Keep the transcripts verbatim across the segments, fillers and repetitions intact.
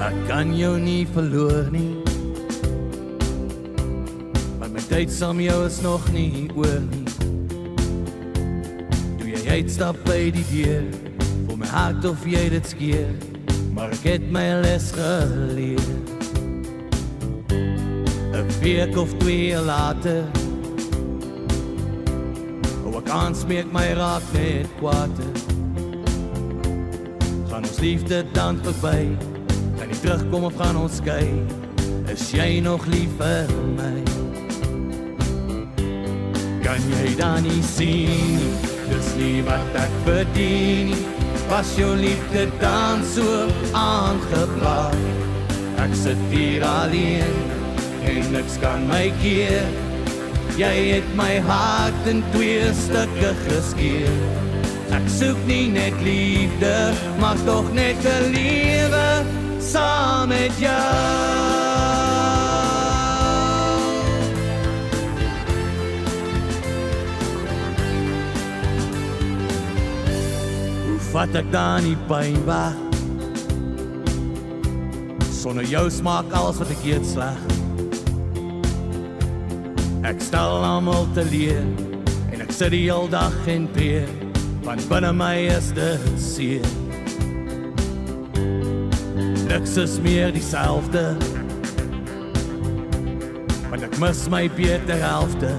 Ek kan jou nie verloor nie, want my tyd saam jou is nog nie oor nie. Doe jy uitstap by die deur, voel my hart of jy dit skeer, maar ek het my les geleer. 'n week of twee later, o ek aansmeek my raak net kwaader. Gaan ons liefde dan verby, kan nie terugkom of gaan ons skei, is jy nog lief vir my? Kan jy dan nie sien, dis nie wat ek verdien, was jou liefde dan so aangeplaag. Ek sit hier alleen, en niks kan my keer, jy het my hart in twee stukke geskeur. Ek soek nie net liefde, maar toch net 'n lewe saam met jou. Hoe vat ek dan die pyn weg? Sonder jou smaak alles wat ek eet sleg. Ek stel almal te leer, en ek sit die heel dag en peer, want binne my is dit seer. Niks is meer dieselfde, want ek mis my beter helfte.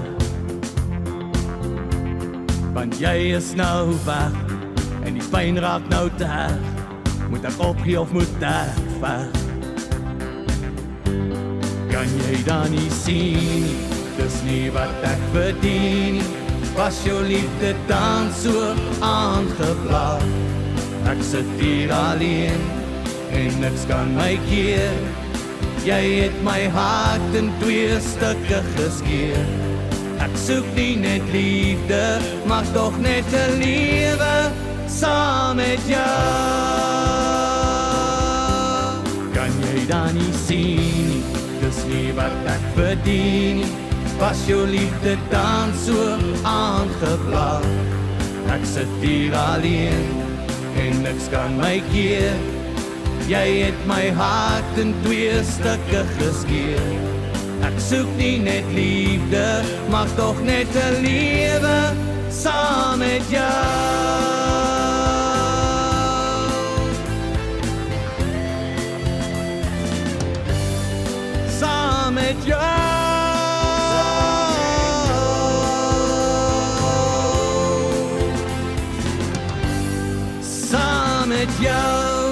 Want jy is nou weg, en die pyn raak nou te erg. Moet ek opgee of moet ek weg? Kan jy dan nie sien, dis nie wat ek verdien, was jou liefde dan so aangeplaag. Ek sit hier alleen, en niks kan my keer, jy het my hart in twee stukke geskeur. Ek soek nie net liefde, maar toch net 'n lewe saam met jou. Kan jy dan nie sien, dis nie wat ek verdien, was jou liefde dan so aangeplaag. Ek sit hier alleen, en niks kan my keer, jy het my hart in twee stukke geskeur. Ek soek nie net liefde, maar toch net 'n lewe saam met jou. Saam met jou. Saam met jou.